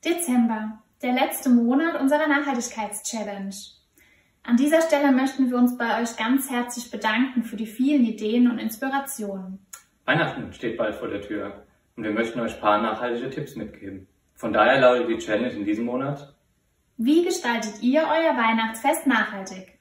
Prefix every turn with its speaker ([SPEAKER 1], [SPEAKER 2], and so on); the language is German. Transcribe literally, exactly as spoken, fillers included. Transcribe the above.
[SPEAKER 1] Dezember, der letzte Monat unserer Nachhaltigkeitschallenge. An dieser Stelle möchten wir uns bei euch ganz herzlich bedanken für die vielen Ideen und Inspirationen.
[SPEAKER 2] Weihnachten steht bald vor der Tür und wir möchten euch ein paar nachhaltige Tipps mitgeben. Von daher lautet die Challenge in diesem Monat:
[SPEAKER 1] Wie gestaltet ihr euer Weihnachtsfest nachhaltig?